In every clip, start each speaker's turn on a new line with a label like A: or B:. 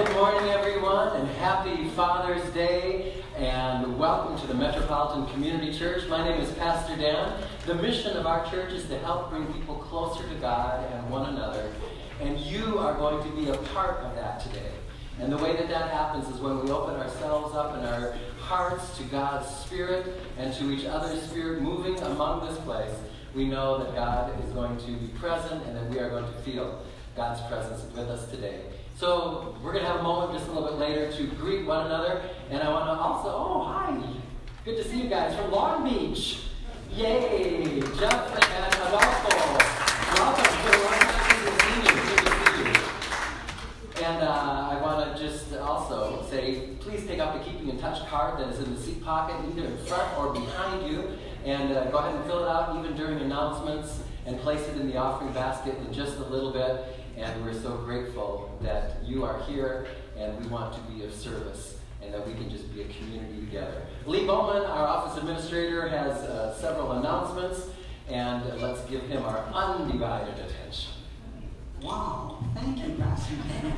A: Good morning, everyone, and happy Father's Day, and welcome to the Metropolitan Community Church. My name is Pastor Dan. The mission of our church is to help bring people closer to God and one another, and you are going to be a part of that today. And the way that happens is when we open ourselves up and our hearts to God's Spirit and to each other's Spirit moving among this place, we know that God is going to be present and that we are going to feel God's presence with us today. So we're going to have a moment just a little bit later to greet one another. And I want to also, hi, good to see you guys from Long Beach. Yay, Jeff and Adolfo. Welcome. It's been a long time since we've seen you. Good to see you. And I want to just also say, please take out the Keeping in Touch card that is in the seat pocket, either in front or behind you. And go ahead and fill it out even during announcements and place it in the offering basket in just a little bit. And we're so grateful that you are here and we want to be of service and that we can just be a community together. Lee Bowman, our office administrator, has several announcements, and let's give him our undivided attention.
B: Wow, thank you, Pastor.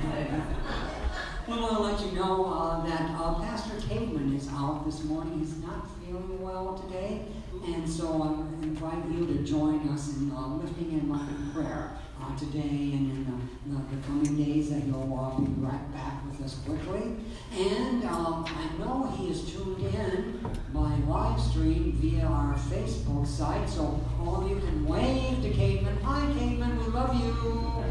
B: We want to let you know that Pastor Caveman is out this morning. He's not feeling well today, and so I invite you to join us in lifting him up in prayer today and in the coming days, that he'll be right back with us quickly. And I know he is tuned in by live stream via our Facebook site, so all of you can wave to Caveman. Hi, Caveman, we love you.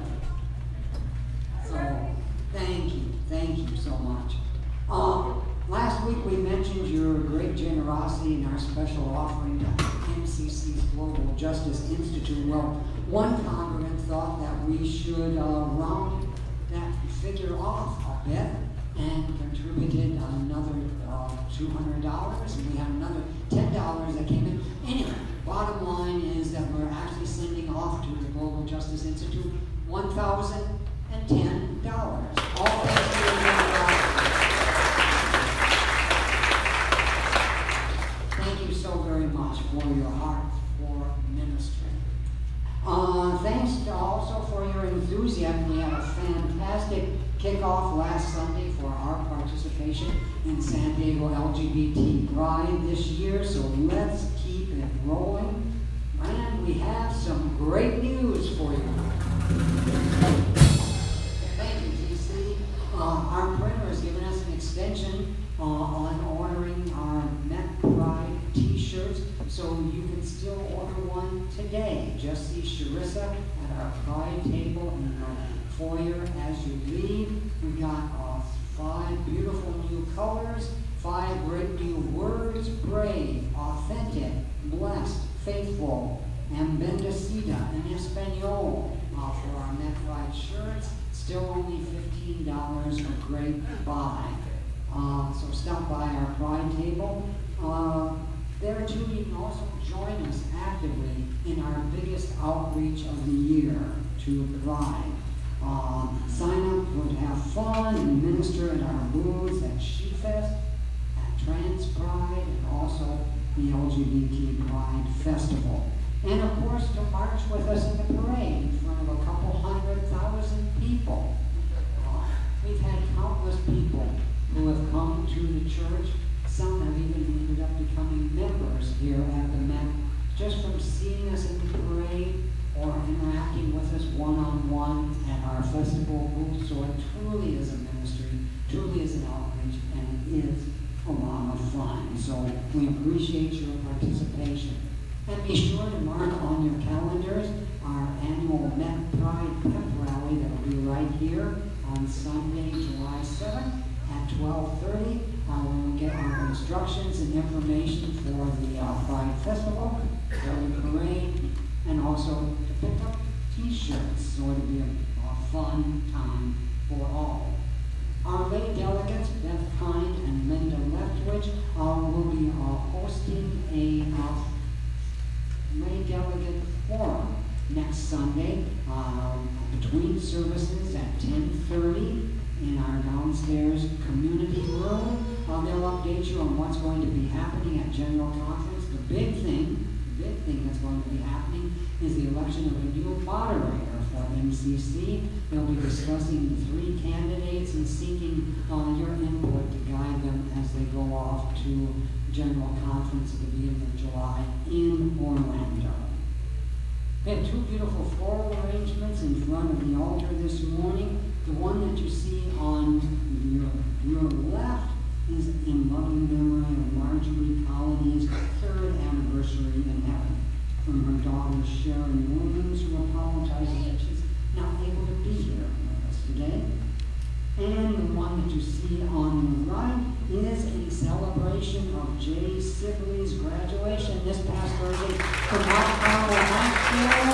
B: So, thank you so much. Last week we mentioned your great generosity in our special offering to MCC's Global Justice Institute. Well, one congregant thought that we should round that figure off a bit and contributed another $200, and we had another $10 that came in. Anyway, bottom line is that we're actually sending off to the Global Justice Institute $1,010. All thanks to your generosity. Thank you so very much for your heart for ministry. Thanks also for your enthusiasm. We had a fantastic kickoff last Sunday for our participation in San Diego LGBT Pride this year, so let's keep it rolling. And we have some great news for you. Thank you, TC. Our printer has given us an extension on ordering our Met Pride t-shirts, so you can still order one today. Just see Sharissa at our Pride table in the foyer as you leave. We got 5 beautiful new colors, 5 great new words: brave, authentic, blessed, faithful, and bendecida in Espanol for our Met Pride shirts. Still only $15 for great buy. So stop by our Pride table. There too, you can also join us actively in our biggest outreach of the year to Pride. Sign up to have fun and minister at our booths at SheFest, at Trans Pride, and also the LGBT Pride Festival. And of course, to march with us in the parade in front of a couple 100,000 people. We've had countless people who have come to the church. Some have even ended up becoming members here at the Met, just from seeing us in the parade or interacting with us one-on-one at our festival booth. So it truly is a ministry, truly is an outreach, and it is a lot of fun. So we appreciate your participation. And be sure to mark on your calendars our annual Met Pride Pep Rally that will be right here on Sunday, July 7th at 12:30. We'll get our instructions and information for the Pride Festival, for the parade, and also to pick up t-shirts. So it'll be a fun time for all. Our lay delegates, Beth Kind and Linda Leftwich, will be hosting a lay delegate forum next Sunday between services at 10:30 in our downstairs community room. They'll update you on what's going to be happening at General Conference. The big thing that's going to be happening is the election of a new moderator for MCC. They'll be discussing the 3 candidates in and seeking your input to guide them as they go off to General Conference at the beginning of July in Orlando. We have two beautiful floral arrangements in front of the altar this morning. The one that you see on your left is in loving memory of Marjorie Colony's 3rd anniversary in heaven from her daughter Sharon Williams, who apologizes that she's not able to be here with us today. And the one that you see on the right is a celebration of Jay Sibley's graduation this past Thursday from Marshall High School.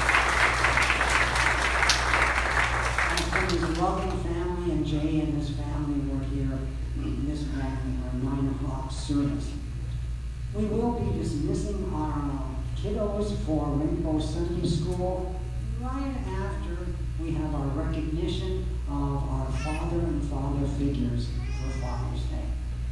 B: And from his loving family, and Jay and his family were here this morning for a 9 o'clock service. We will be dismissing our kiddos for Rainbow Sunday School right after we have our recognition of our father and father figures for Father's Day.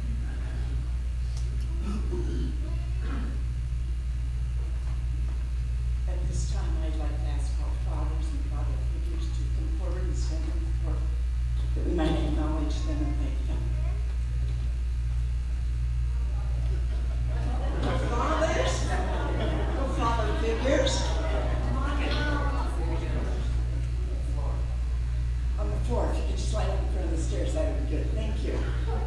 C: At this time, I'd like to ask our fathers and father figures to come forward and stand before that we might acknowledge them and thank them. Father figures. On the floor, if you could just line up in front of the stairs, that would be good. Thank you.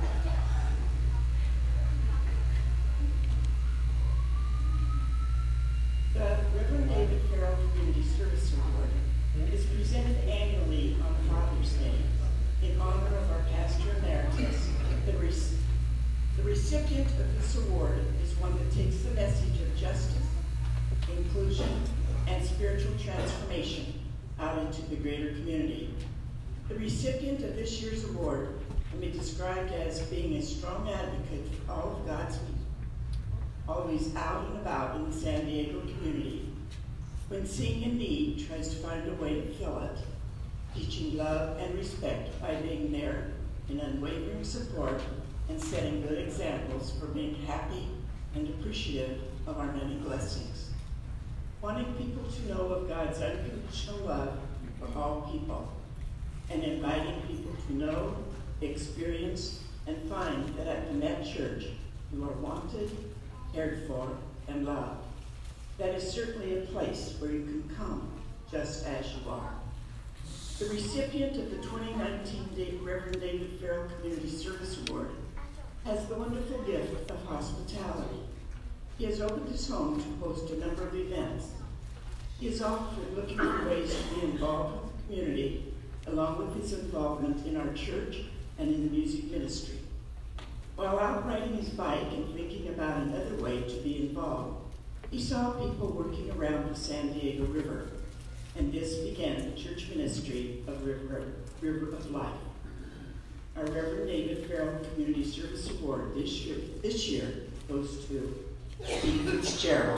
C: The Reverend David Farrell Community Service Award is presented annually on Father's Day in honor of our pastor emeritus. The recipient of this award is one that takes the message of justice, inclusion, and spiritual transformation out into the greater community. The recipient of this year's award can be described as being a strong advocate for all of God's people, always out and about in the San Diego community. When seeing a need, tries to find a way to fill it, teaching love and respect by being there in unwavering support and setting good examples for being happy and appreciative of our many blessings. Wanting people to know of God's unconditional love for all people, and inviting people to know, experience, and find that at the Net Church you are wanted, cared for, and loved. That is certainly a place where you can come just as you are. The recipient of the 2019 Reverend David Farrell Community Service Award has the wonderful gift of hospitality. He has opened his home to host a number of events. He is often looking for ways to be involved with the community, along with his involvement in our church and in the music ministry. While out riding his bike and thinking about another way to be involved, he saw people working around the San Diego River, and this began the church ministry of River of Life. Our Reverend David Farrell Community Service Award this year goes to Steve Fitzgerald.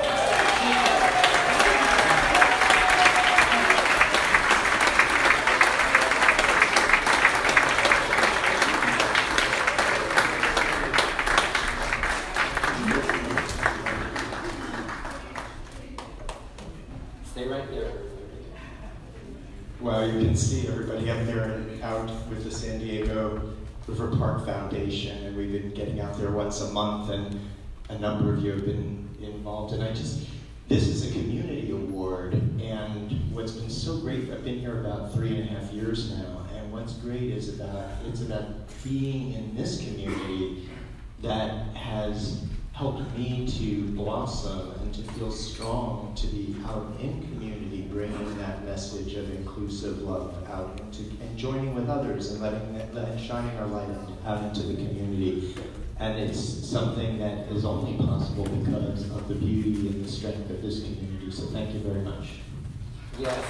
A: Stay right there.
D: Well, you can see everybody up there and out with the San Diego River Park Foundation, and we've been getting out there once a month, and a number of you have been involved. And this is a community award, and what's been so great, I've been here about 3.5 years now, and what's great is it's about being in this community that has helped me to blossom and to feel strong to be out in community, bringing that message of inclusive love out and joining with others and shining our light out into the community. And it's something that is only possible because of the beauty and the strength of this community. So thank you very much.
A: Yes.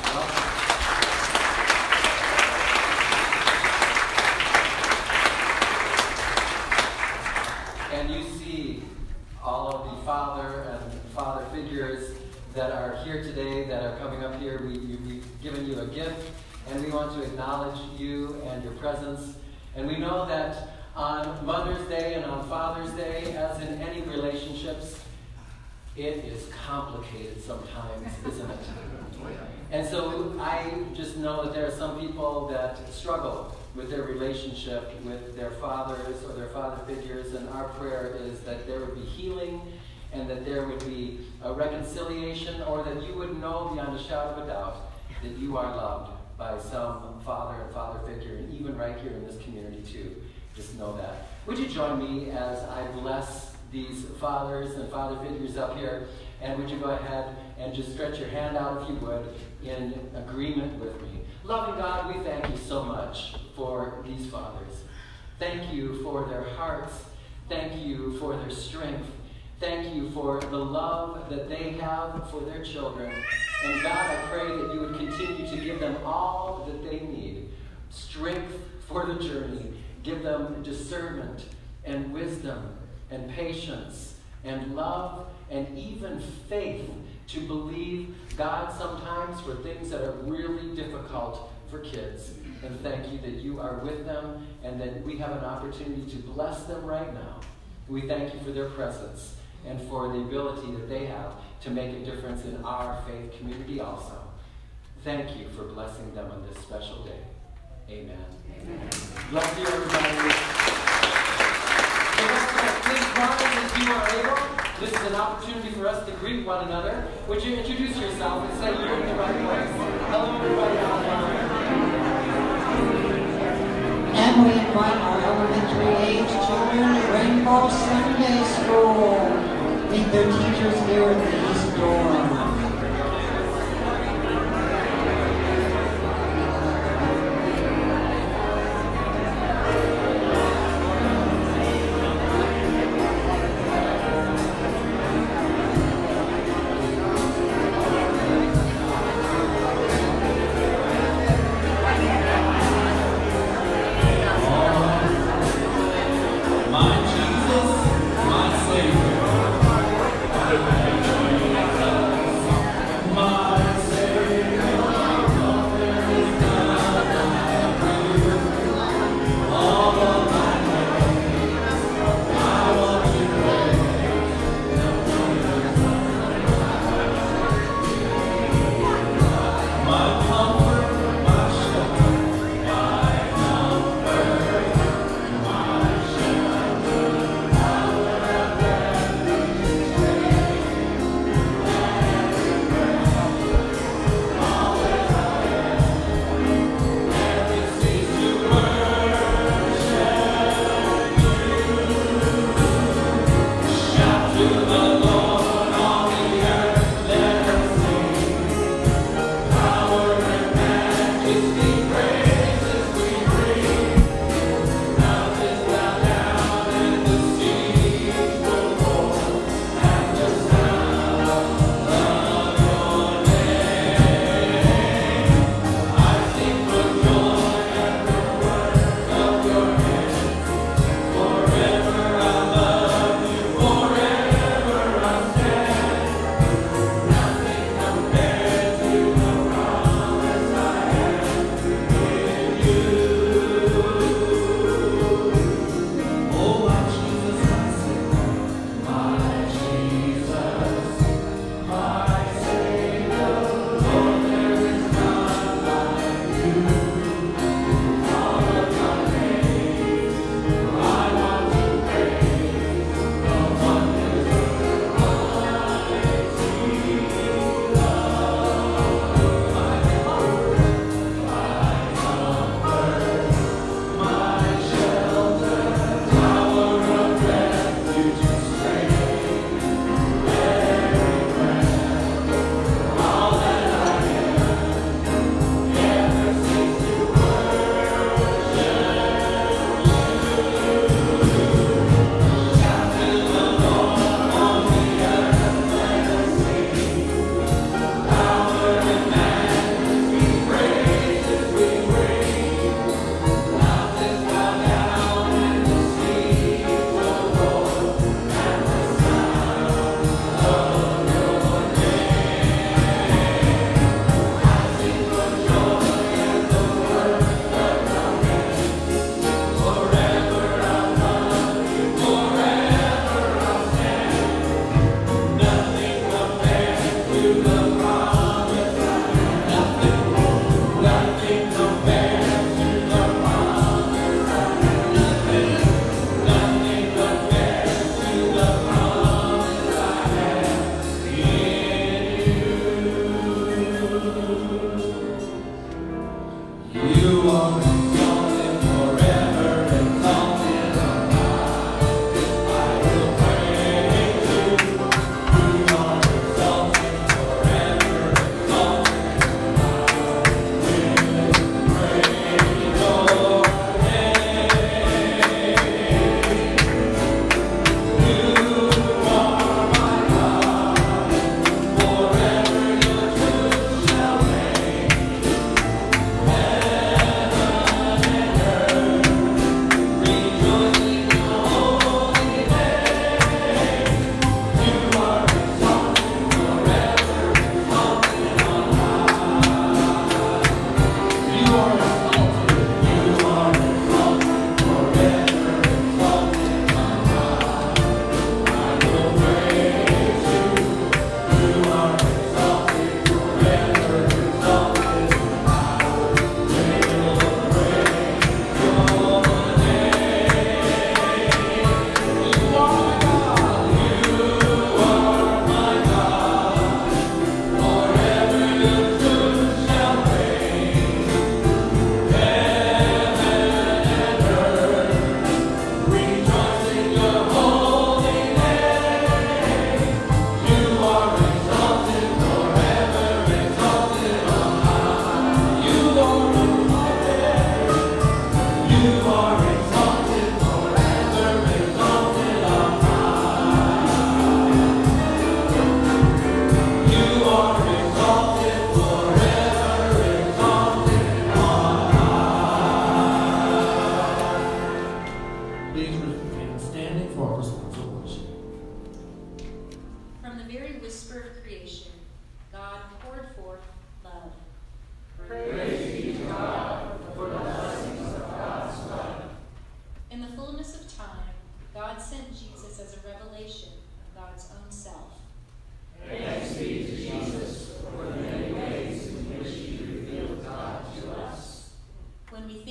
A: And you see all of the father and father figures that are here today, that are coming up here. We've given you a gift, and we want to acknowledge you and your presence. And we know that on Mother's Day and on Father's Day, as in any relationships, It is complicated sometimes, isn't it? And so I just know that there are some people that struggle with their relationship with their fathers or their father figures, and our prayer is that there would be healing and that there would be a reconciliation, or that you would know beyond a shadow of a doubt that you are loved by some father and father figure, and even right here in this community too. Just know that. Would you join me as I bless these fathers and father figures up here? And would you go ahead and just stretch your hand out, if you would, in agreement with me. Loving God, we thank you so much for these fathers. Thank you for their hearts. Thank you for their strength. Thank you for the love that they have for their children. And God, I pray that you would continue to give them all that they need. Strength for the journey. Give them discernment and wisdom and patience and love and even faith to believe God sometimes for things that are really difficult for kids. And thank you that you are with them and that we have an opportunity to bless them right now. We thank you for their presence and for the ability that they have to make a difference in our faith community also. Thank you for blessing them on this special day. Amen. Amen. Bless you, everybody. Please rise if you are able. This is an opportunity for us to greet one another. Would you introduce yourself and say you're in the right place? Hello, everybody out there.
B: And we invite our elementary age children to Rainbow Sunday School. Meet their teachers here at the East Door.
E: My Jesus, my Savior.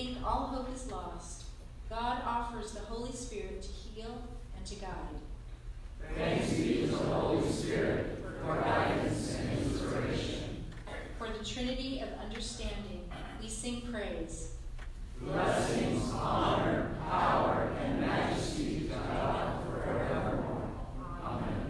E: think all hope is lost, God offers the Holy Spirit to heal and to guide.
F: Thanks be to the Holy Spirit for guidance and inspiration.
E: For the Trinity of understanding, we sing praise.
F: Blessings, honor, power, and majesty to God forevermore. Amen.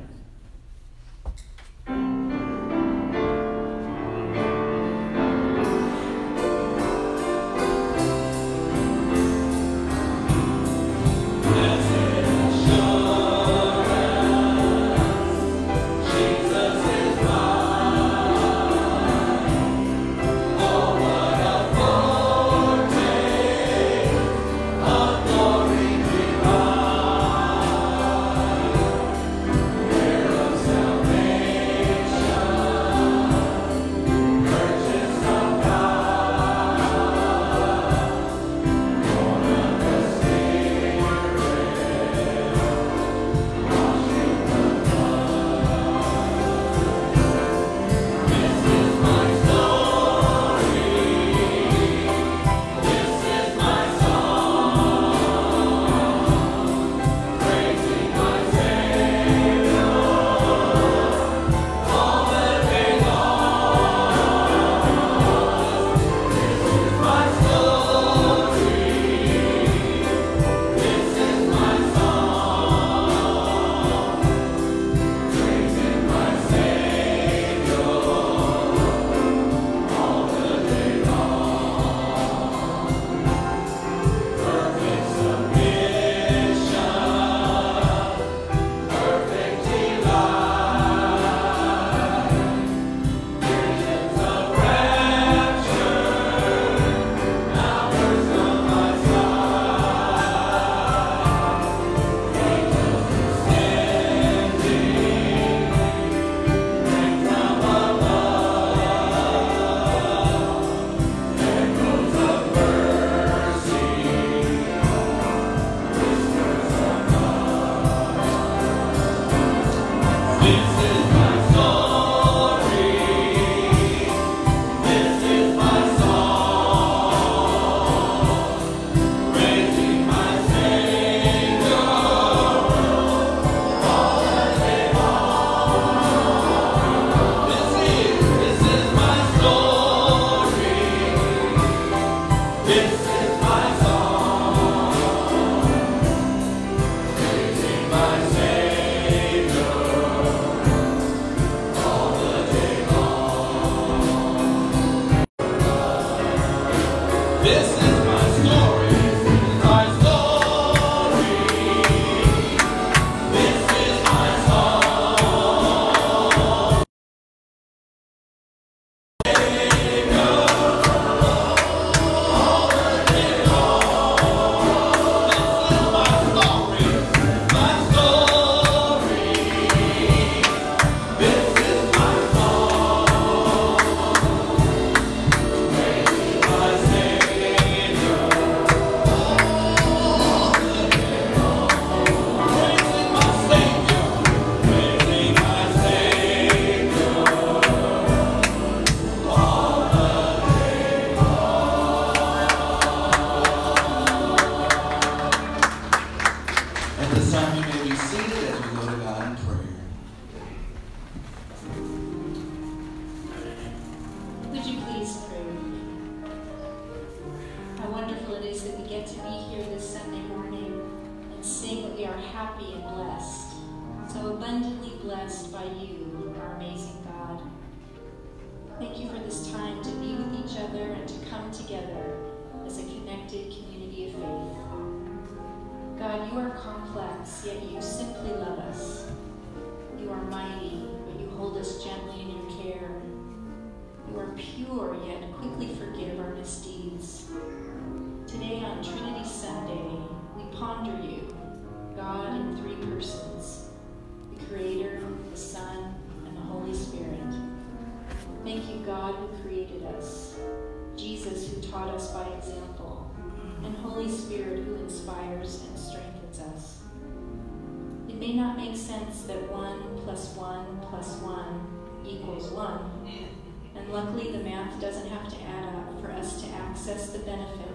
E: may not make sense that 1 plus 1 plus 1 equals 1. And luckily the math doesn't have to add up for us to access the benefits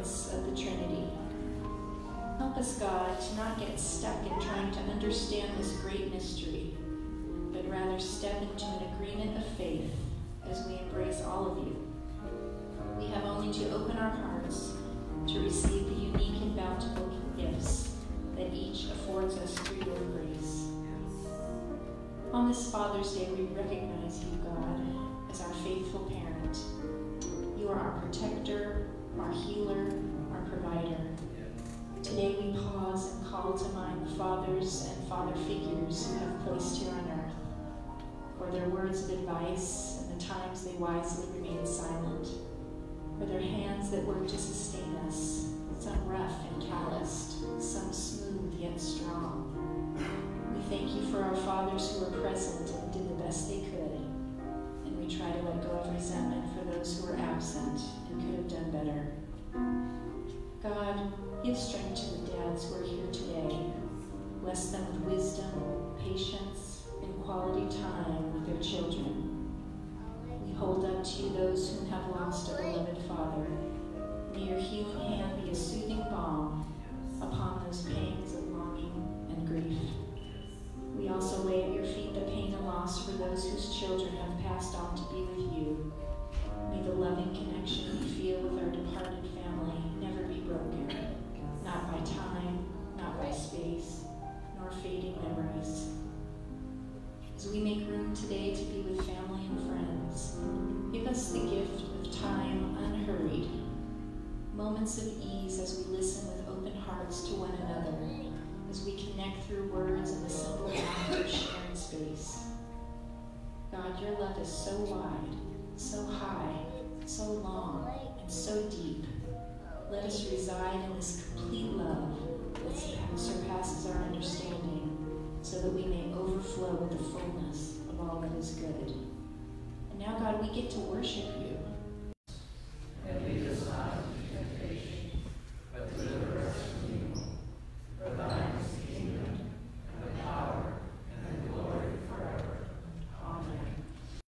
E: sacraments of the Trinity. Help us, God, to not get stuck in trying to understand this great mystery, but rather step into an agreement of faith as we embrace all of you. We have only to open our hearts to receive the unique and bountiful gifts that each affords us through your grace. On this Father's Day, we recognize you, God, as our faithful parent. You are our protector, our healer, our provider. Today we pause and call to mind the fathers and father figures you have placed here on earth, for their words of advice and the times they wisely remained silent, for their hands that work to sustain us, some rough and calloused, some smooth yet strong. We thank you for our fathers who were present and did the best they could, and we try to let go of resentment for those who were absent and could have done better. God, give strength to the dads who are here today. Bless them with wisdom, patience, and quality time with their children. We hold up to you those who have lost a beloved father. May your healing hand be a soothing balm upon those pangs of longing and grief. We also lay at your feet the pain and loss for those whose children have passed on to be with you. May the loving connection we feel with our departed family never be broken, not by time, not by space, nor fading memories. As we make room today to be with family and friends, give us the gift of time unhurried, moments of ease as we listen with open hearts to one another, as we connect through words and the simple act of sharing space. God, your love is so wide, so high, so long, and so deep. Let us reside in this complete love that surpasses our understanding, so that we may overflow with the fullness of all that is good. And now, God, we get to worship you.
F: And lead us not into temptation, but deliver us from evil. For thine is the kingdom, and the power, and the glory forever. Amen.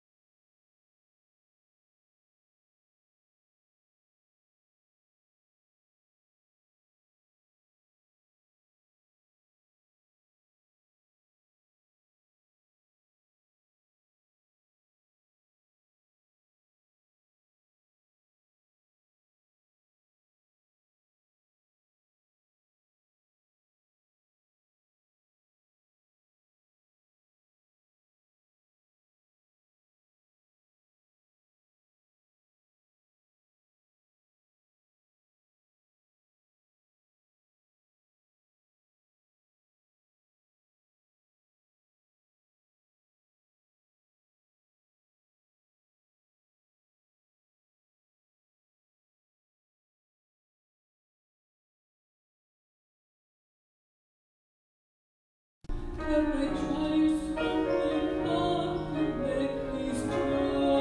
G: When I try something up to make me strong,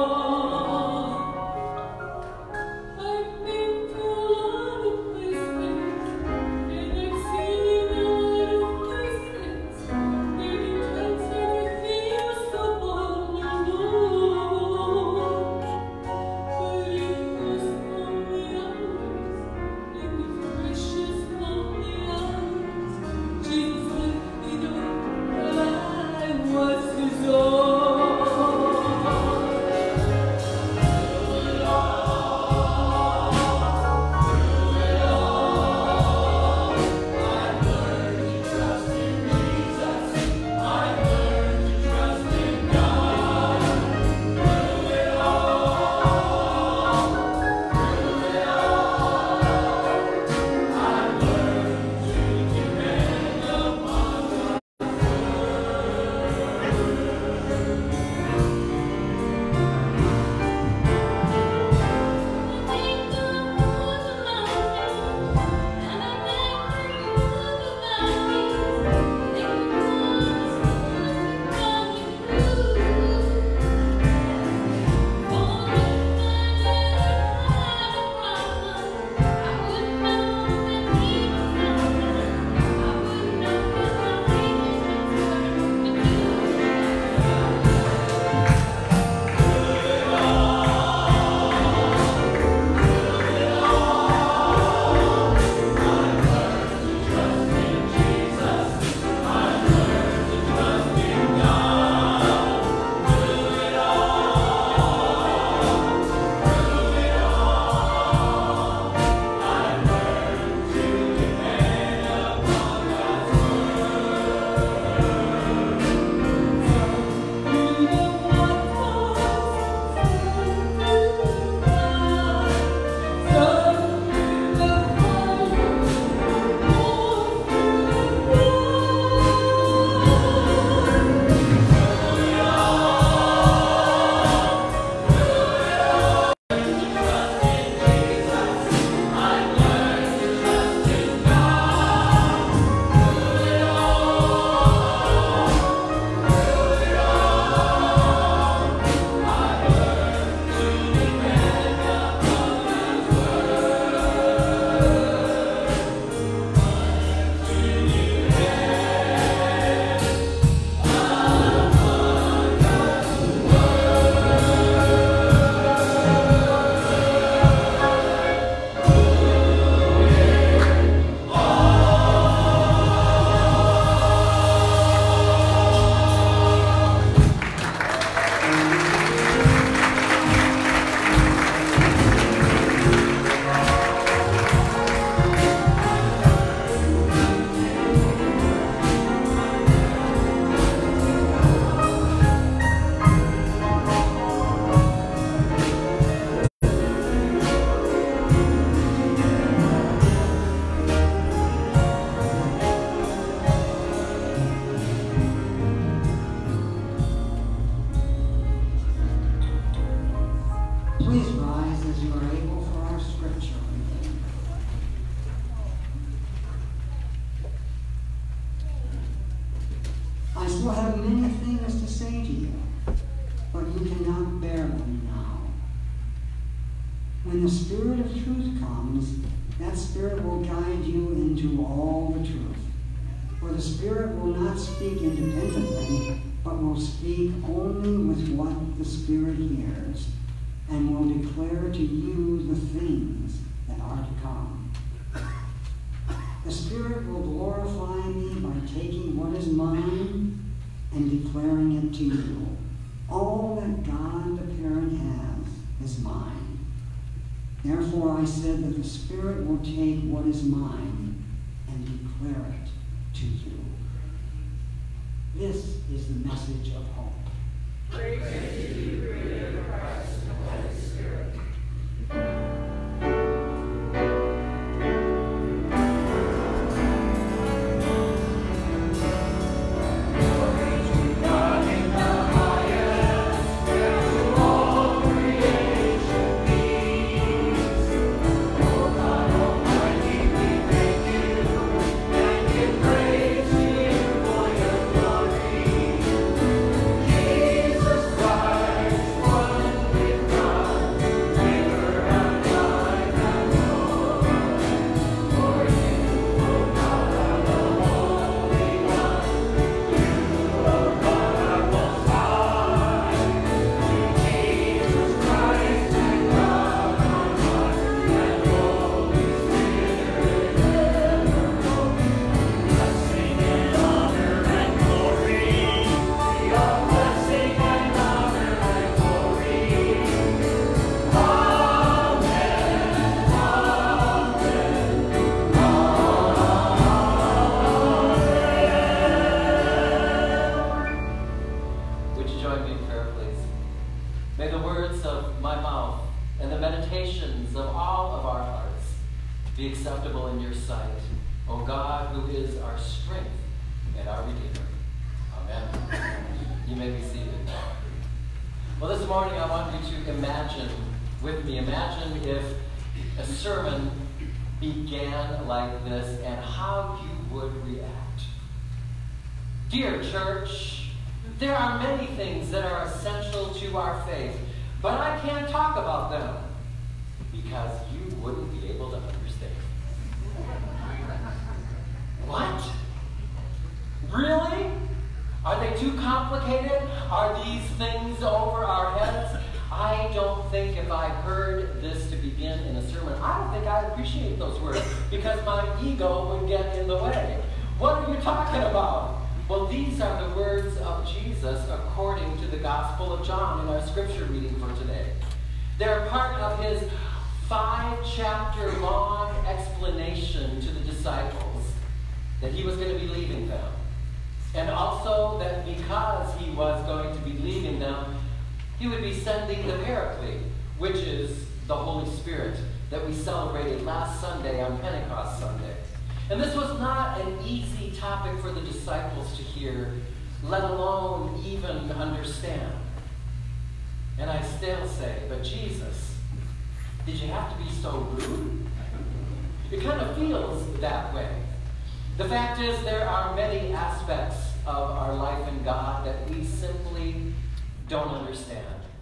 G: I've been to a lot of places, and I've seen a lot of places, where the times that I feel so all alone. But it was lonely hours, in the precious lonely hours, Jesus let me know.
B: still have many things to say to you, but you cannot bear them now. When the Spirit of truth comes, that Spirit will guide you into all the truth. For the Spirit will not speak independently, but will speak only with what the Spirit hears, and will declare to you the things that are to come. The Spirit will glorify me by taking what is mine and declaring it to you. All that God the Parent has is mine. Therefore I said that the Spirit will take what is mine and declare it to you. This is the message of hope.
F: Praise to you, creator of Christ and the Holy Spirit.
A: Be acceptable in your sight, O God, who is our strength and our Redeemer. Amen. You may be seated. Well, this morning I want you to imagine with me, imagine if a sermon began like this and how you would react. Dear church, there are many things that are essential to our faith, but I can't talk about them because you wouldn't be able to understand. What? Really? Are they too complicated? Are these things over our heads? I don't think if I heard this to begin in a sermon, I don't think I'd appreciate those words because my ego would get in the way. What are you talking about? Well, these are the words of Jesus according to the Gospel of John in our scripture reading for today. They're part of his 5-chapter-long explanation to the disciples that he was going to be leaving them. And also that because he was going to be leaving them, he would be sending the Paraclete, which is the Holy Spirit that we celebrated last Sunday on Pentecost Sunday. And this was not an easy topic for the disciples to hear, let alone even understand. And I still say, but Jesus, did you have to be so rude? It kind of feels that way. The fact is, there are many aspects of our life in God that we simply don't understand.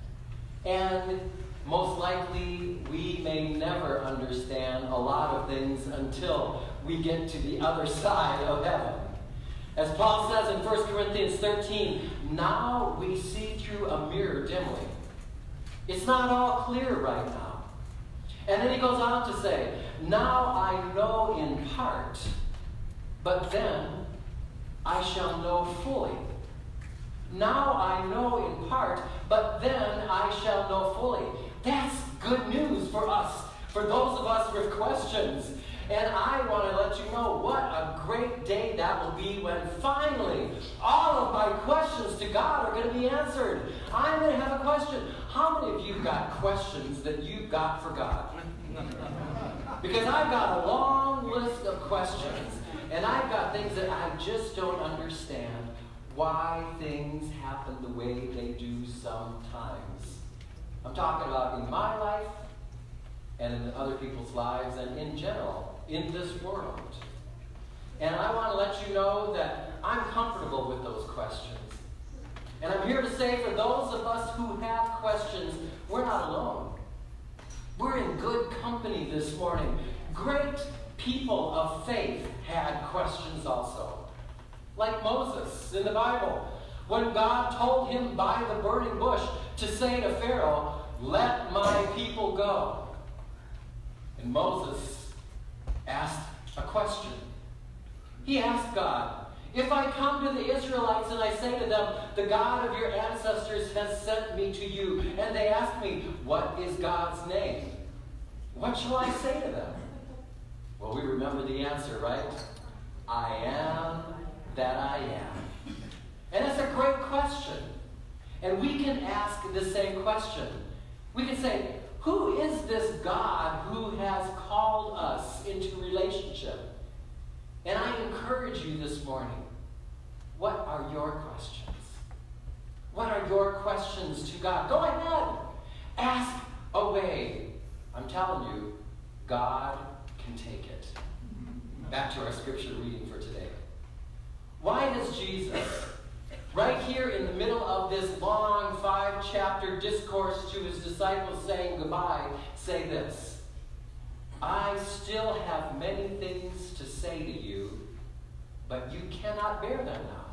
A: And most likely, we may never understand a lot of things until we get to the other side of heaven. As Paul says in 1 Corinthians 13, now we see through a mirror dimly. It's not all clear right now. And then he goes on to say, now I know in part, but then I shall know fully. Now I know in part, but then I shall know fully. That's good news for us, for those of us with questions. And I want to let you know what a great day that will be when finally all of my questions to God are going to be answered. I'm going to have a question. How many of you got questions that you've got for God? Because I've got a long list of questions. And I've got things that I just don't understand why things happen the way they do sometimes. I'm talking about in my life and in other people's lives and in general in this world. And I want to let you know that I'm comfortable with those questions. And I'm here to say for those of us who have questions, we're not alone. We're in good company this morning. Great people of faith had questions also. Like Moses in the Bible, when God told him by the burning bush to say to Pharaoh, "Let my people go." And Moses asked a question. He asked God, "If I come to the Israelites and I say to them, 'The God of your ancestors has sent me to you,' and they ask me, 'What is God's name?' what shall I say to them?" Well, we remember the answer, right? "I am that I am." And that's a great question. And we can ask the same question. We can say, who is this God who has called us into relationship? And I encourage you this morning, what are your questions? What are your questions to God? Go ahead. Ask away. I'm telling you, God can take it. Back to our scripture reading for today. Why does Jesus, right here in the middle of this long 5-chapter discourse to his disciples saying goodbye, say this? "I still have many things to say to you, but you cannot bear them now."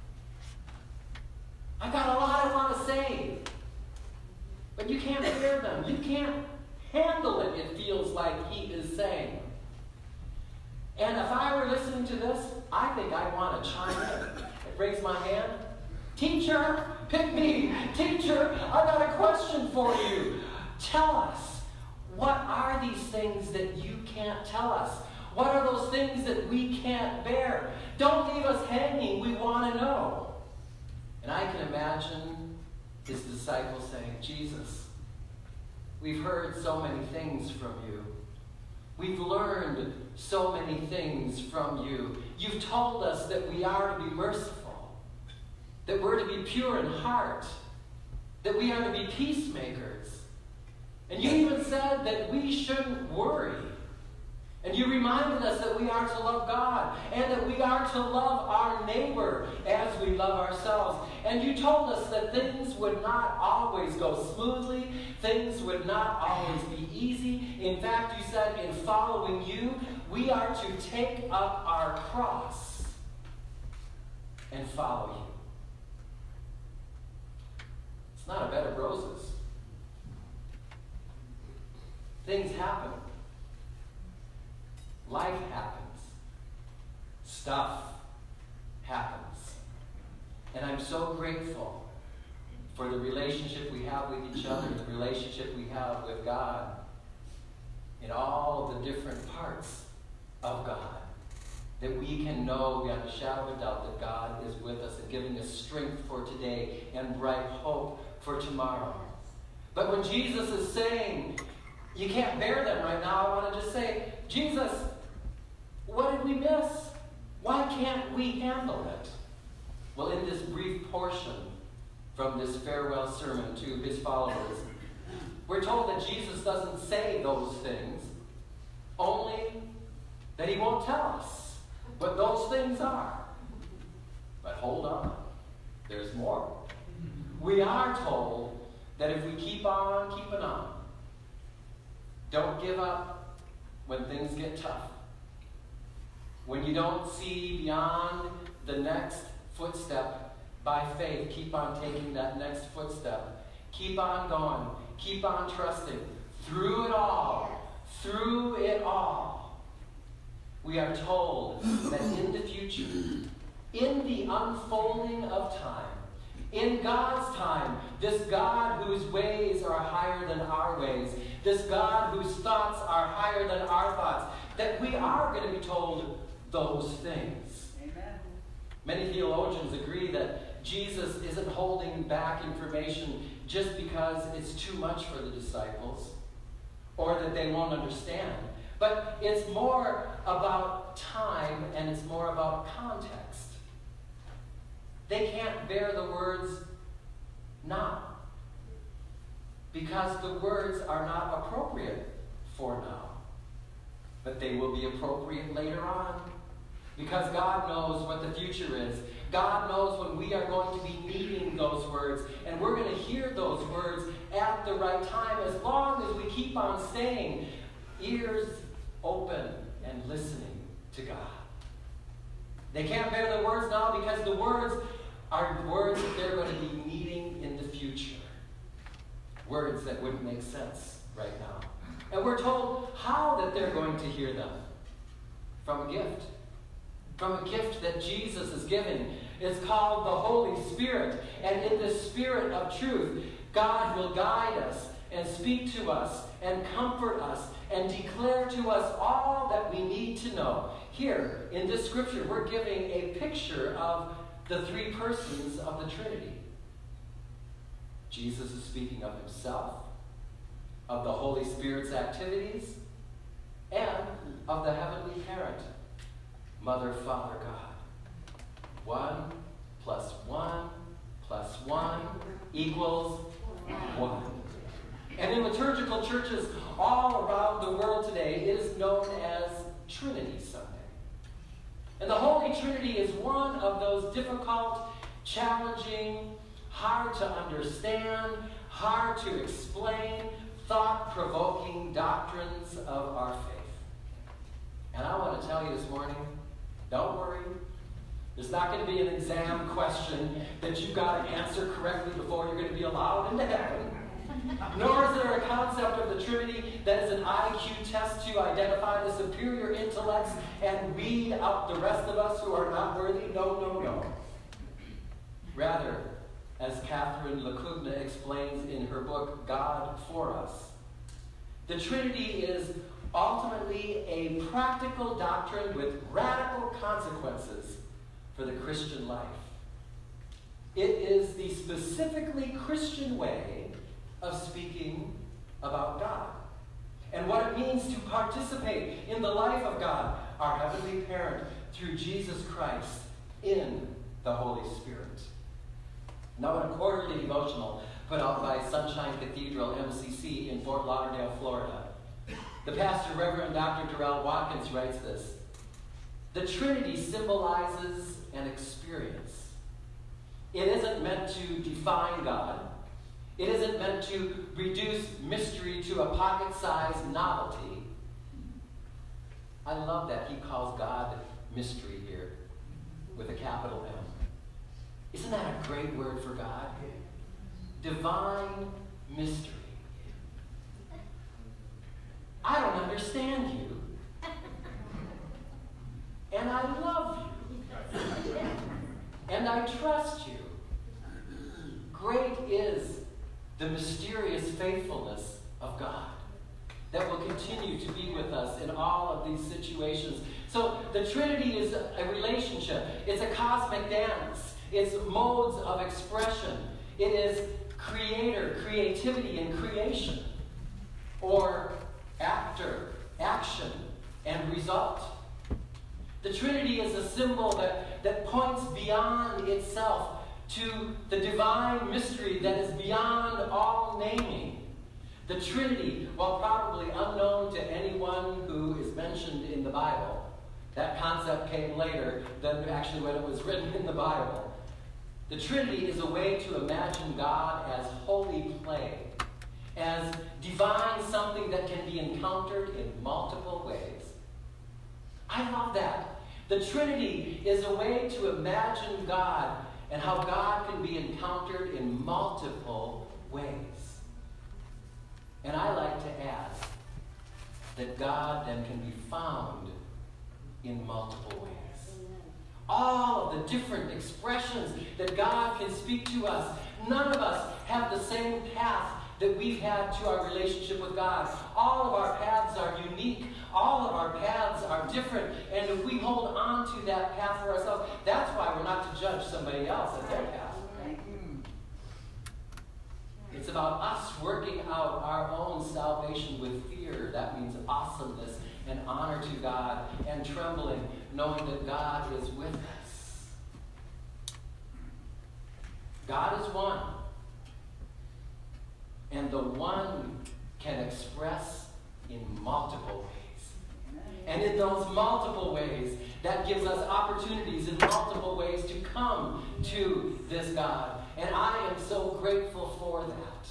A: I got a lot I want to say, but you can't bear them. You can't handle it, it feels like he is saying. And if I were listening to this, I think I want to chime in. Raise my hand. "Teacher, pick me. Teacher, I got a question for you. Tell us. What are these things that you can't tell us? What are those things that we can't bear? Don't leave us hanging. We want to know." And I can imagine his disciples saying, "Jesus, we've heard so many things from you. We've learned so many things from you. You've told us that we are to be merciful, that we're to be pure in heart, that we are to be peacemakers. And you even said that we shouldn't worry. And you reminded us that we are to love God and that we are to love our neighbor as we love ourselves. And you told us that things would not always go smoothly. Things would not always be easy. In fact, you said in following you, we are to take up our cross and follow you." It's not a bed of roses. Things happen. Life happens. Stuff happens. And I'm so grateful for the relationship we have with each other, the relationship we have with God, in all of the different parts of God, that we can know beyond a shadow of a doubt that God is with us and giving us strength for today and bright hope for tomorrow. But when Jesus is saying, "You can't bear them right now," I want to just say, "Jesus, what did we miss? Why can't we handle it?" Well, in this brief portion from this farewell sermon to his followers, we're told that Jesus doesn't say those things, only that he won't tell us what those things are. But hold on, there's more. We are told that if we keep on keeping on, don't give up when things get tough. When you don't see beyond the next footstep, by faith, keep on taking that next footstep. Keep on going. Keep on trusting. Through it all, we are told that in the future, in the unfolding of time, in God's time, this God whose ways are higher than our ways, this God whose thoughts are higher than our thoughts, that we are going to be told those things.
C: Amen.
A: Many theologians agree that Jesus isn't holding back information just because it's too much for the disciples or that they won't understand. But it's more about time and it's more about context. They can't bear the words now because the words are not appropriate for now. But they will be appropriate later on because God knows what the future is. God knows when we are going to be needing those words, and we're going to hear those words at the right time as long as we keep on staying ears open and listening to God. They can't bear the words now because the words are words that they're going to be needing in the future. Words that wouldn't make sense right now. And we're told how that they're going to hear them. From a gift. From a gift that Jesus is giving. It's called the Holy Spirit. And in this Spirit of truth, God will guide us and speak to us and comfort us and declare to us all that we need to know. Here, in this scripture, we're giving a picture of the three persons of the Trinity. Jesus is speaking of himself, of the Holy Spirit's activities, and of the heavenly parent, Mother, Father, God. 1 plus 1 plus 1 equals 1. And in liturgical churches all around the world today, it is known as Trinity Sunday. And the Holy Trinity is one of those difficult, challenging, hard to understand, hard to explain, thought-provoking doctrines of our faith. And I want to tell you this morning, don't worry. There's not going to be an exam question that you've got to answer correctly before you're going to be allowed into heaven. Nor is there a concept of the Trinity that is an IQ test to identify the superior intellects and weed out the rest of us who are not worthy. No, no, no. Rather, as Catherine Lacugna explains in her book, God for Us, the Trinity is ultimately a practical doctrine with radical consequences for the Christian life. It is the specifically Christian way of speaking about God and what it means to participate in the life of God, our Heavenly Parent, through Jesus Christ in the Holy Spirit. Now, in a quarterly devotional put out by Sunshine Cathedral MCC in Fort Lauderdale, Florida, the pastor, Reverend Dr. Darrell Watkins, writes this: the Trinity symbolizes an experience. It isn't meant to define God. It isn't meant to reduce mystery to a pocket-sized novelty. I love that he calls God mystery here with a capital M. Isn't that a great word for God? Divine mystery. I don't understand you. And I love you. And I trust you. Great is the mysterious faithfulness of God that will continue to be with us in all of these situations. So the Trinity is a relationship. It's a cosmic dance. It's modes of expression. It is creator, creativity, and creation. Or actor, action, and result. The Trinity is a symbol that points beyond itself to the divine mystery that is beyond all naming. The Trinity, while probably unknown to anyone who is mentioned in the Bible, that concept came later than actually when it was written in the Bible. The Trinity is a way to imagine God as holy play, as divine something that can be encountered in multiple ways. I love that. The Trinity is a way to imagine God and how God can be encountered in multiple ways. And I like to add that God then can be found in multiple ways. All of the different expressions that God can speak to us. None of us have the same path that we've had to our relationship with God. All of our paths are unique. All of our paths are different. And if we hold on to that path for ourselves, that's why we're not to judge somebody else at their path. It's about us working out our own salvation with fear. That means awesomeness and honor to God and trembling, knowing that God is with us. God is one. And the one can express in multiple ways. And in those multiple ways, That gives us opportunities in multiple ways to come to this God. And I am so grateful for that.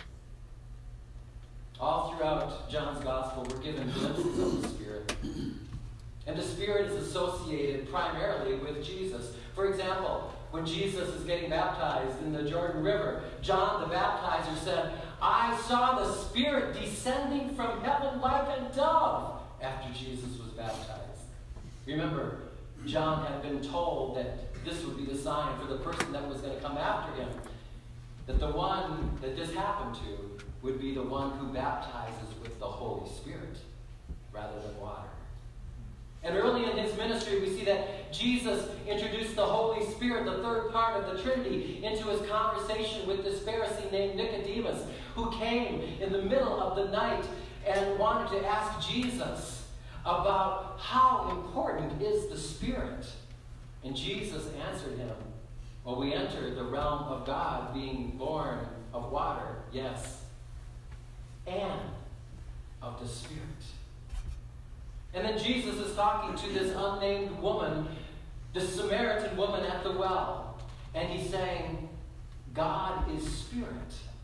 A: All throughout John's Gospel, we're given glimpses of the Spirit. And the Spirit is associated primarily with Jesus. For example, when Jesus is getting baptized in the Jordan River, John the baptizer said, I saw the Spirit descending from heaven like a dove after Jesus was baptized. Remember, John had been told that this would be the sign for the person that was going to come after him, that the one that this happened to would be the one who baptizes with the Holy Spirit rather than water. And early in his ministry, we see that Jesus introduced the Holy Spirit, the third part of the Trinity, into his conversation with this Pharisee named Nicodemus, who came in the middle of the night and wanted to ask Jesus about how important is the Spirit. And Jesus answered him, well, we enter the realm of God being born of water, yes, and of the Spirit. And then Jesus is talking to this unnamed woman, the Samaritan woman at the well. And he's saying, God is Spirit.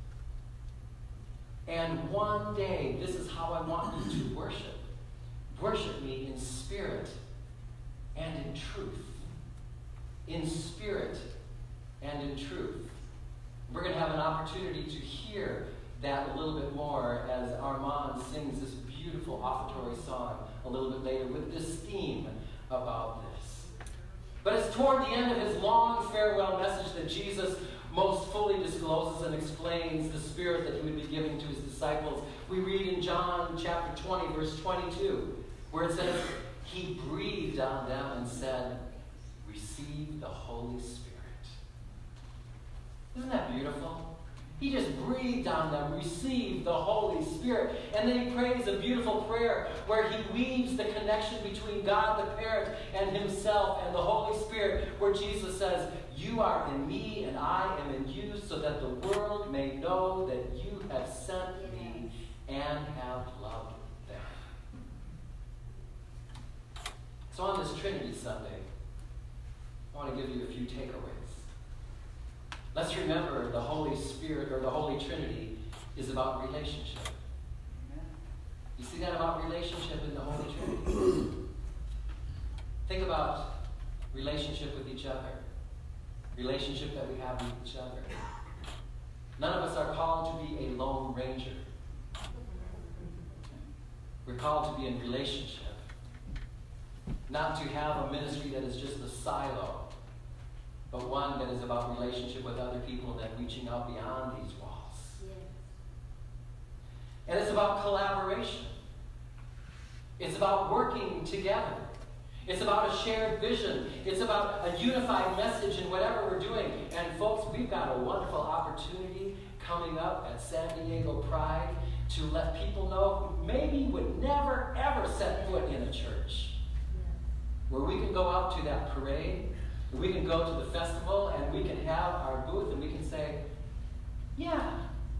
A: And one day, this is how I want you to worship. Worship me in spirit and in truth. In spirit and in truth. We're going to have an opportunity to hear that a little bit more as Armand sings this beautiful offertory song a little bit later with this theme about this. But it's toward the end of his long farewell message that Jesus most fully discloses and explains the Spirit that he would be giving to his disciples. We read in John chapter 20, verse 22, where it says, he breathed on them and said, receive the Holy Spirit. Isn't that beautiful? He just breathed on them, received the Holy Spirit. And then he prays a beautiful prayer where he weaves the connection between God the parent and himself and the Holy Spirit, where Jesus says, you are in me and I am in you, so that the world may know that you have sent me and have loved them. So on this Trinity Sunday, I want to give you a few takeaways. Let's remember the Holy Spirit, or the Holy Trinity, is about relationship. You see that about relationship in the Holy Trinity? Think about relationship with each other. Relationship that we have with each other. None of us are called to be a lone ranger. We're called to be in relationship. Not to have a ministry that is just a silo, but one that is about relationship with other people and reaching out beyond these walls. Yes. And it's about collaboration. It's about working together. It's about a shared vision. It's about a unified message in whatever we're doing. And folks, we've got a wonderful opportunity coming up at San Diego Pride to let people know who maybe would never, ever set foot in a church. Where we can go out to that parade, we can go to the festival, and we can have our booth, and we can say, yeah,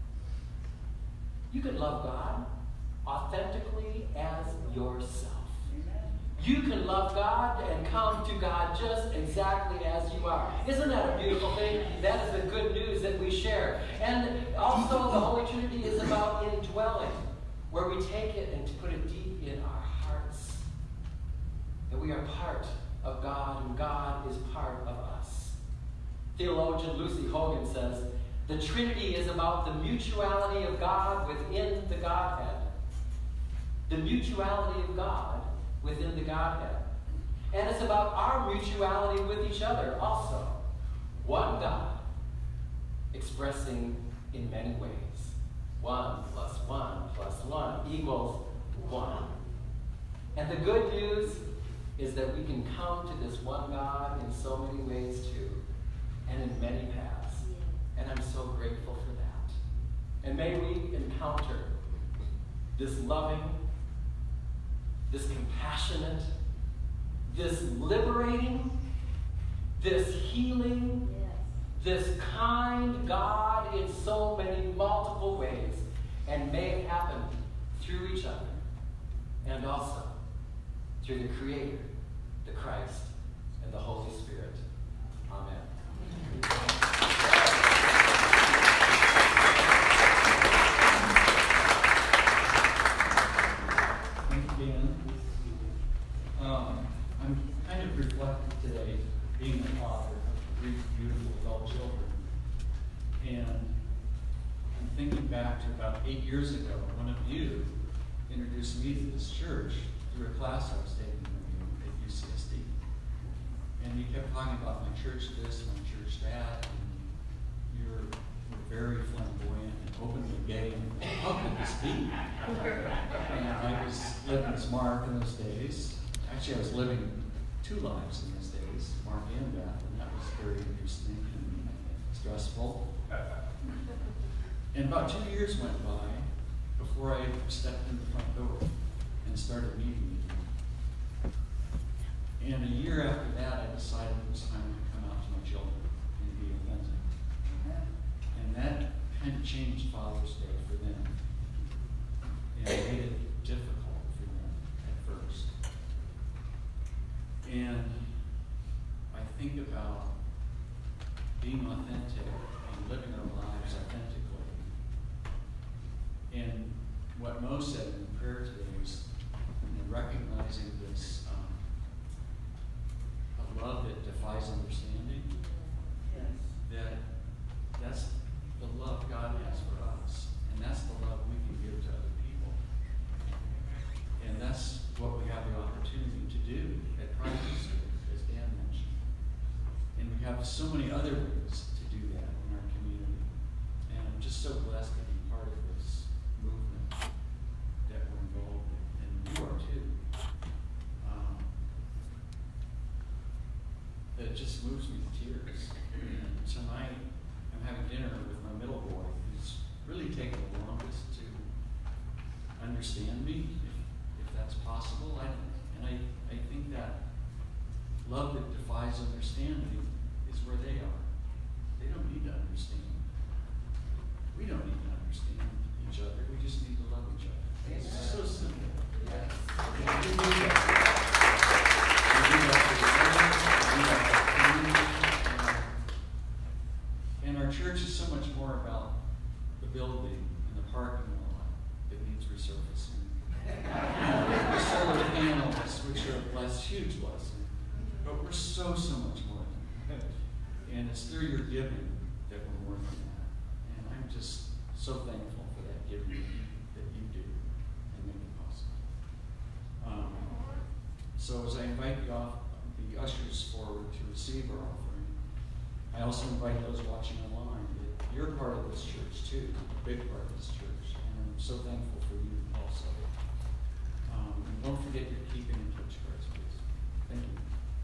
A: you can love God authentically as yourself. You can love God and come to God just exactly as you are. Isn't that a beautiful thing? That is the good news that we share. And also the Holy Trinity is about indwelling, where we take it and put it deep in our hearts. That we are part of God and God is part of us. Theologian Lucy Hogan says, the Trinity is about the mutuality of God within the Godhead. The mutuality of God within the Godhead. And it's about our mutuality with each other also. One God expressing in many ways. 1 plus 1 plus 1 equals 1. And the good news is that we can come to this one God in so many ways too, and in many paths. And I'm so grateful for that. And may we encounter this loving, this compassionate, this liberating, this healing, this kind God in so many multiple ways. And may it happen through each other and also through the Creator, the Christ, and the Holy Spirit. Amen.
F: Thank you, Dan. I'm kind of reflecting today, being a father of 3 beautiful adult children. And I'm thinking back to about 8 years ago, one of you introduced me to this church through a class I was taking from you at UCSD. And you kept talking about my church this, my church that, and you were very flamboyant and openly gay. And how could this be? And I was living as Mark in those days. Actually, I was living 2 lives in those days, Mark and Beth, and that was very interesting and stressful. And about 2 years went by before I stepped in the front door and started meeting you. And a year after that, I decided it was time to come out to my children and be authentic. And that kind of changed Father's Day for them. And it made it difficult for them at first. And I think about being authentic and living our lives authentically. And what Mo said in prayer today was recognizing this a love that defies understanding. Yes. That's the love God has for us, and that's the love we can give to other people. And that's what we have the opportunity to do at Practice, as Dan mentioned. And we have so many other ways to do that in our community. And I'm just so blessed to be part of this movement that we're involved in, and you are too. It just moves me to tears. And tonight, I'm having dinner with my middle boy, who's really taken the longest to understand me, if that's possible. I think that love that defies understanding is where they are. They don't need to understand. We don't need to understand each other. We just need to love each other. It's so simple. Yes. We do that. We do that for the family. We do that for the community. And our church is so much more about the building and the parking lot that needs resurfacing. The solar panels, which are a huge blessing. But we're so much more than that. And it's through your giving that we're more than that. And I'm just so thankful for that giving that you do and make it possible. So as I invite the ushers forward to receive our offering, I also invite those watching online that you're part of this church too, a big part of this church. And I'm so thankful for you also. And don't forget your keeping in touch cards, please. Thank you.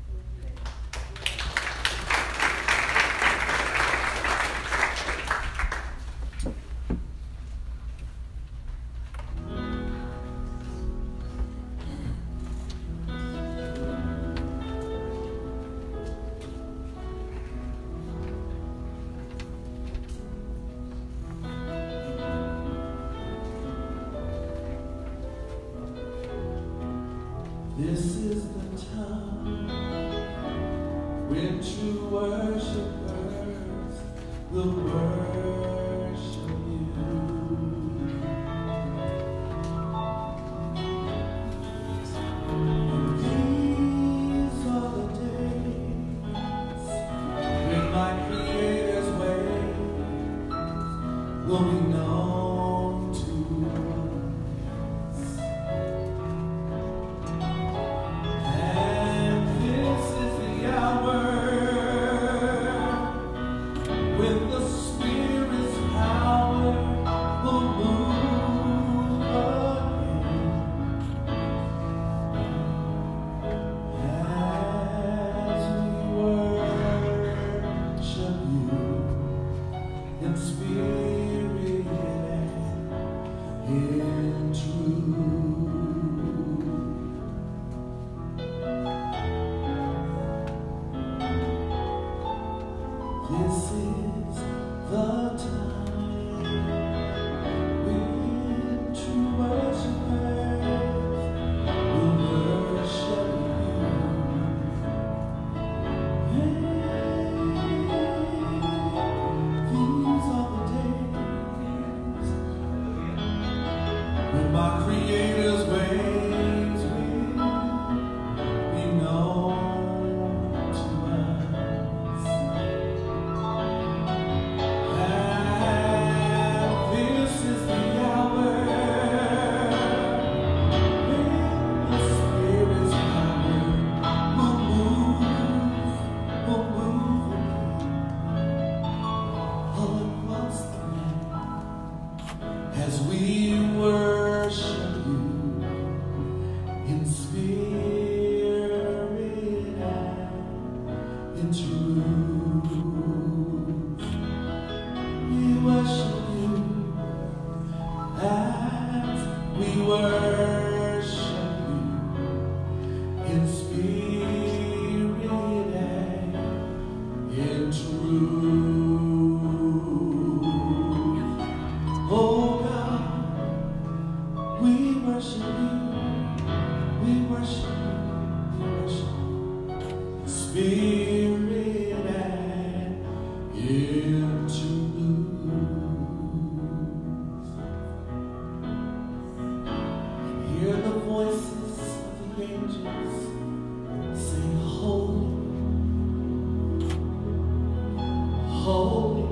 H: This is the time when true worshipers will worship you. And these are the days when my Creator's ways will be known to us. And this is the hour when the Spirit spirit and into blues. Hear the voices of the angels say, holy, holy,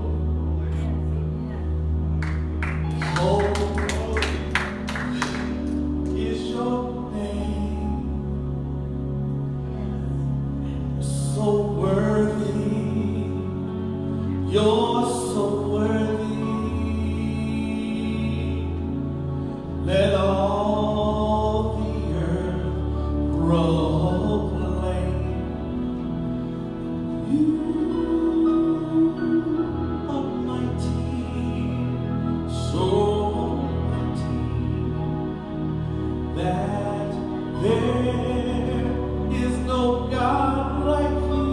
H: holy is your name. So worthy, you're so worthy. Let all the earth proclaim you are mighty, so mighty that there is no God like you.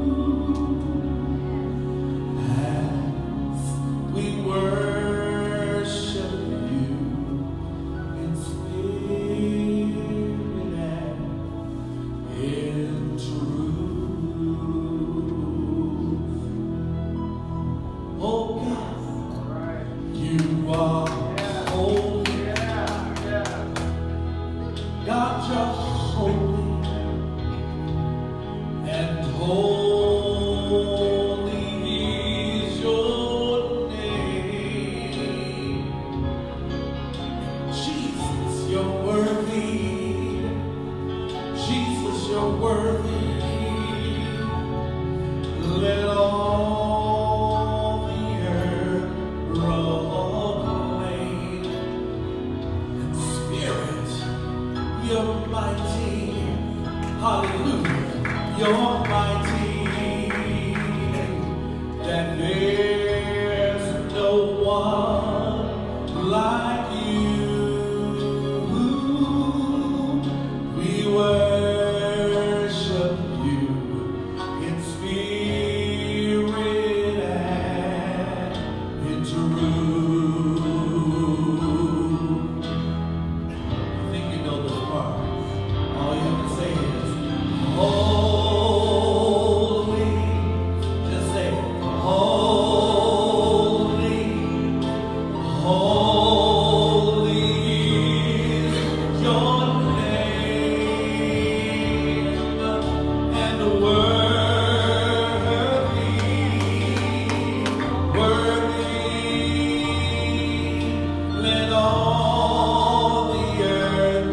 H: As we worship you in spirit and in truth. Oh God, you are holy. God, you're holy, and holy is your name. Jesus, you're worthy. Jesus, you're worthy. Let all the earth proclaim. And Spirit, you're mighty. Hallelujah. You're mighty. That there's no one like you. We worship you in spirit and in truth. I think you know this part. All you have to say is, holy. Just say, holy, holy is your name, and worthy, let all the earth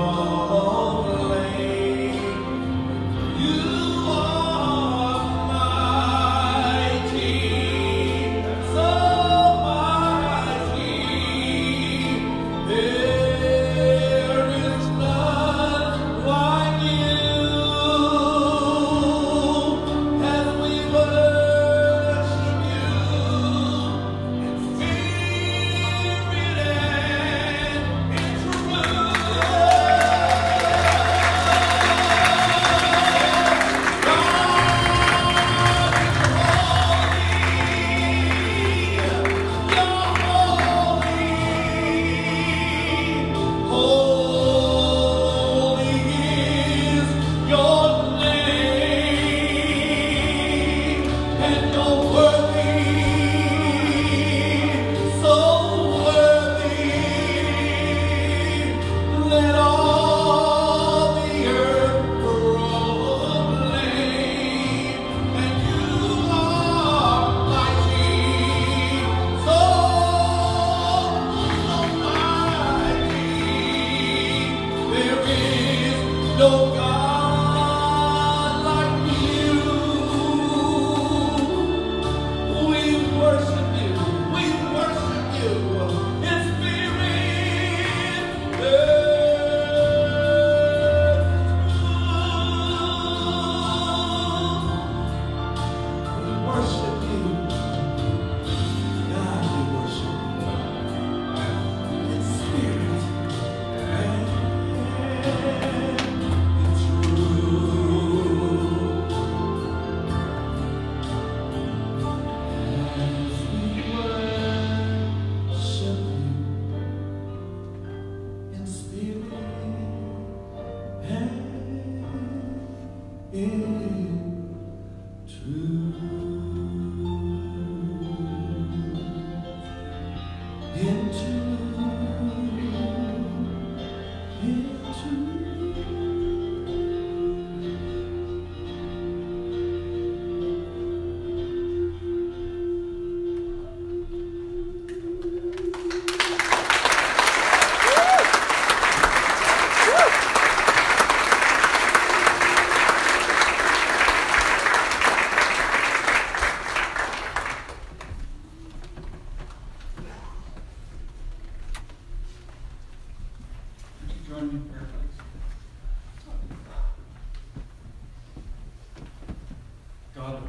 H: proclaim. You are mighty, so mighty. There is none like you. As we worship you in spirit and in holy is your name, and you're worthy, so worthy. Let all the earth proclaim, and you are mighty, so mighty. There is no God like you. We worship you in spirit and truth. We worship you, God, we worship you in spirit and in truth. As we worship you in spirit and in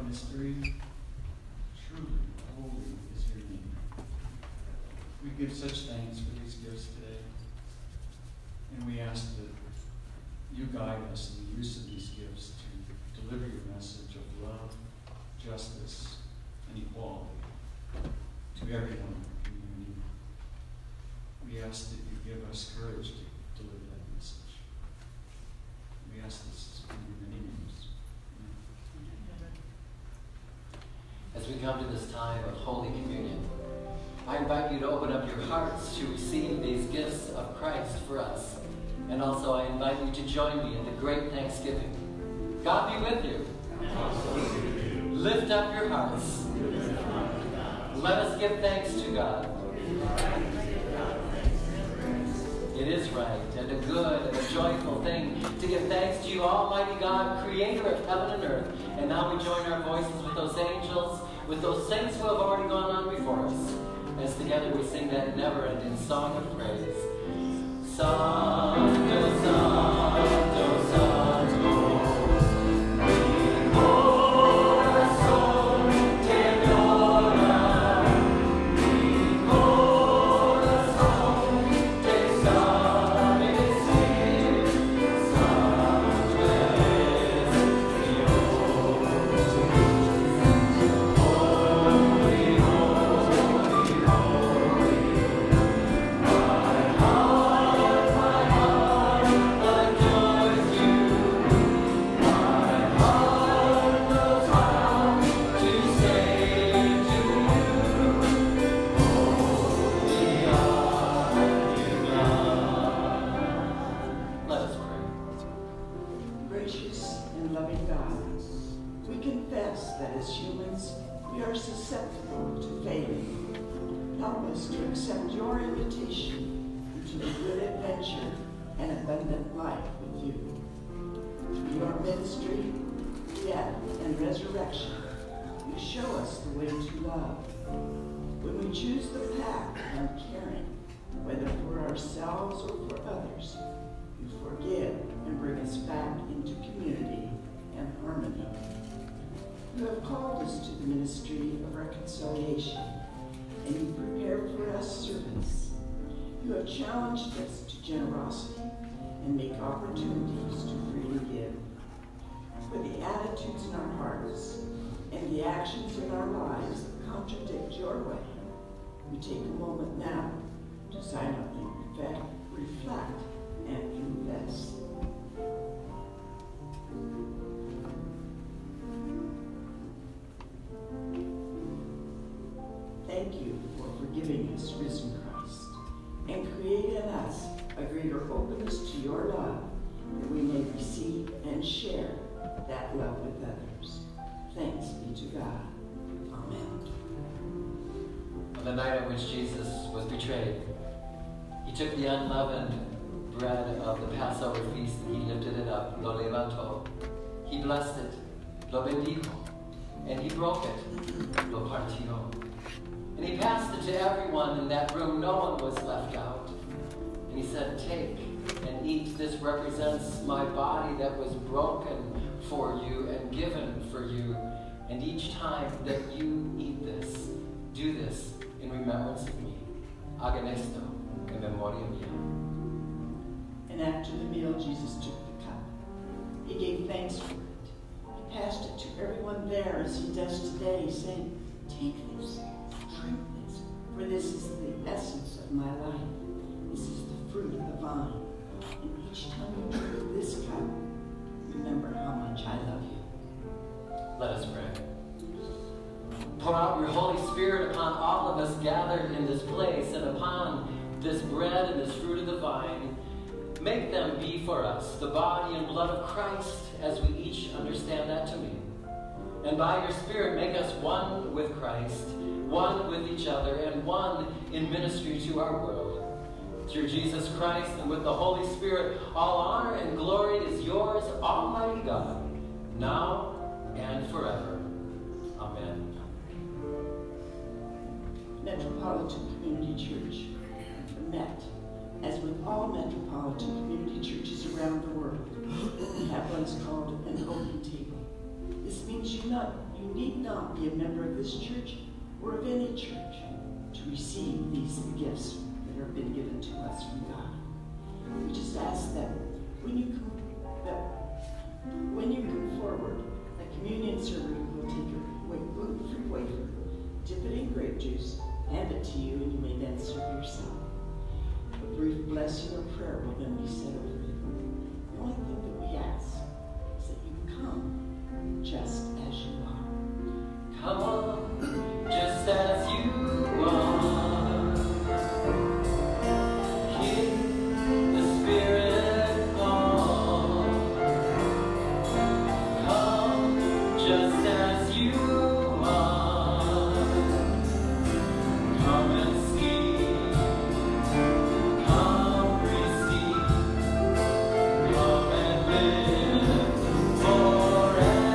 I: mystery. Truly holy is your name. We give such thanks for these gifts today. And we ask that you guide us in the use of these gifts to deliver your message of love, justice, and equality to everyone in the community. We ask that you give us courage to deliver that message. We ask this in your many names.
A: As we come to this time of Holy Communion, I invite you to open up your hearts to receive these gifts of Christ for us. And also I invite you to join me in the great Thanksgiving. God be with you. Lift up your hearts. Let us give thanks to God. It is right and a good and a joyful thing to give thanks to you, Almighty God, creator of heaven and earth. And now we join our voices with those angels, with those saints who have already gone on before us, as together we sing that never-ending song of praise. Santo, Santo, Santo.
C: Challenged us to generosity and make opportunities to freely give. For the attitudes in our hearts and the actions in our lives that contradict your way, we take a moment now to silently reflect and confess. Thank you for forgiving us, risen Christ, and create in us a greater openness to your love, that we may receive and share that love with others. Thanks be to God. Amen.
A: On the night on which Jesus was betrayed, he took the unleavened bread of the Passover feast and he lifted it up, lo levantó. He blessed it, lo bendijo, and he broke it, lo partió. And he passed it to everyone in that room. No one was left out. And he said, take and eat. This represents my body that was broken for you and given for you. And each time that you eat this, do this in remembrance of me. Hagan esto en memoria mía.
C: And after the meal, Jesus took the cup. He gave thanks for it. He passed it to everyone there as he does today, saying, take this. Drink this, for this is the essence of my life. This is the fruit of the vine. And each time you drink this cup, remember how much I love you.
A: Let us pray. Pour out your Holy Spirit upon all of us gathered in this place and upon this bread and this fruit of the vine. Make them be for us the body and blood of Christ as we each understand that to mean. And by your Spirit, make us one with Christ, one with each other, and one in ministry to our world. Through Jesus Christ and with the Holy Spirit, all honor and glory is yours, Almighty God, now and forever. Amen.
C: Metropolitan Community Church, met, as with all metropolitan community churches around the world, we have what is called an open table. This means you You need not be a member of this church or of any church to receive these gifts that have been given to us from God. We just ask that when you come forward, a communion server will take a gluten-free wafer, dip it in grape juice, hand it to you, and you may then serve yourself. A brief blessing or prayer will then be said over you. The only thing that we ask is that you come just as you are.
A: Come just as you are. Keep the Spirit on. Come just as you are. Come and see. Come receive. Come and live forever.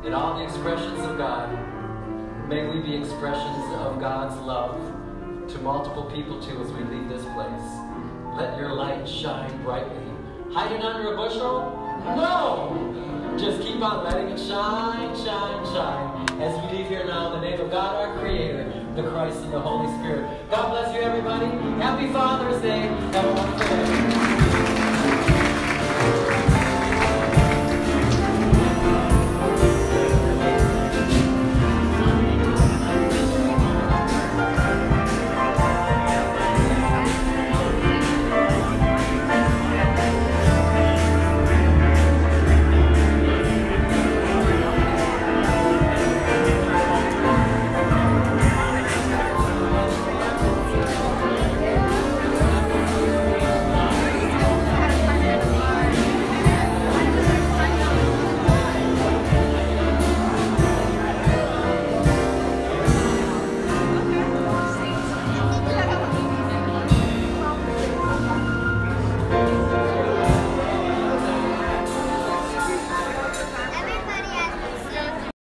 A: in all the expressions of God, may we be expressions of God's love to multiple people too as we leave this place. Let your light shine brightly. Hiding under a bushel? No! Just keep on letting it shine, shine, shine. As we leave here now, in the name of God, our Creator, the Christ, and the Holy Spirit. God bless you, everybody. Happy Father's Day. Have a wonderful day.